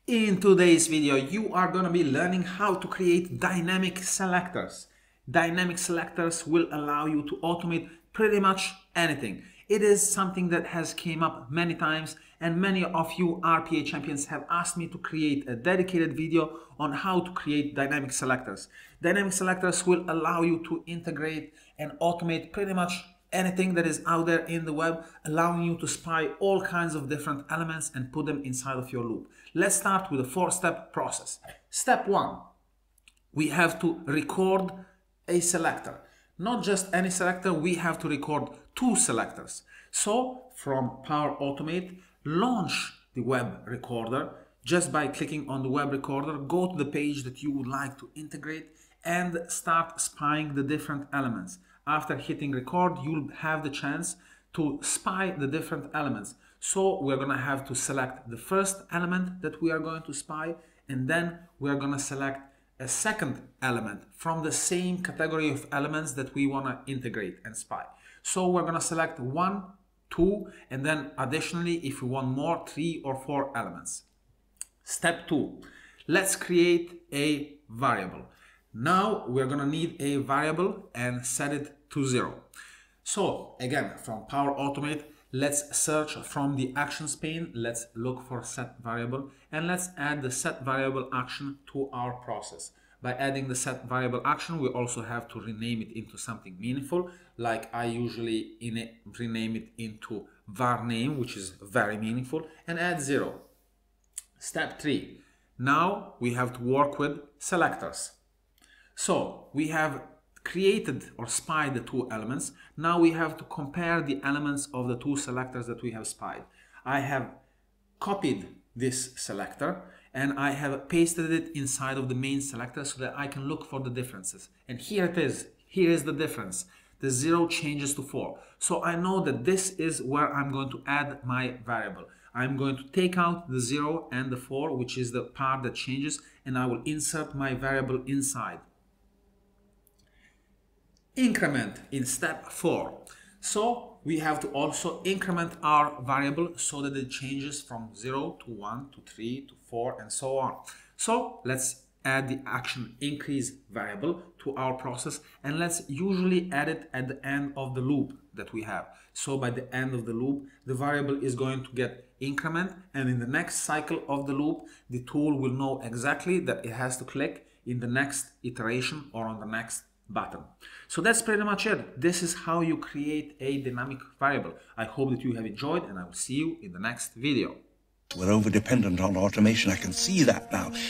In today's video, you are going to be learning how to create dynamic selectors. Dynamic selectors will allow you to automate pretty much anything. It is something that has came up many times, and many of you RPA champions have asked me to create a dedicated video on how to create dynamic selectors. Dynamic selectors will allow you to integrate and automate pretty much anything that is out there in the web, allowing you to spy all kinds of different elements and put them inside of your loop. Let's start with a 4-step process. Step 1, we have to record a selector. Not just any selector, we have to record 2 selectors. So from Power Automate, launch the web recorder just by clicking on the web recorder, go to the page that you would like to integrate and start spying the different elements. After hitting record, you'll have the chance to spy the different elements. So we're going to have to select the first element that we are going to spy, and then we're going to select a second element from the same category of elements that we want to integrate and spy. So we're going to select 1, 2, and then additionally, if we want more, 3 or 4 elements. Step 2, let's create a variable. Now we're going to need a variable and set it to 0. So again, from Power Automate, let's search from the actions pane. Let's look for set variable and let's add the set variable action to our process. By adding the set variable action, we also have to rename it into something meaningful, like I usually rename it into var name, which is very meaningful, and add 0. Step 3, now we have to work with selectors. So we have created or spied the 2 elements. Now we have to compare the elements of the 2 selectors that we have spied. I have copied this selector and I have pasted it inside of the main selector so that I can look for the differences. And here it is. Here is the difference. The 0 changes to 4. So I know that this is where I'm going to add my variable. I'm going to take out the 0 and the 4, which is the part that changes, and I will insert my variable inside. Increment in step 4. So we have to also increment our variable so that it changes from 0 to 1 to 3 to 4 and so on. So let's add the action increase variable to our process, and let's usually add it at the end of the loop that we have. So by the end of the loop, the variable is going to get increment, and in the next cycle of the loop, the tool will know exactly that it has to click in the next iteration or on the next button. So that's pretty much it. This is how you create a dynamic variable. I hope that you have enjoyed, and I will see you in the next video. We're over dependent on automation. I can see that now.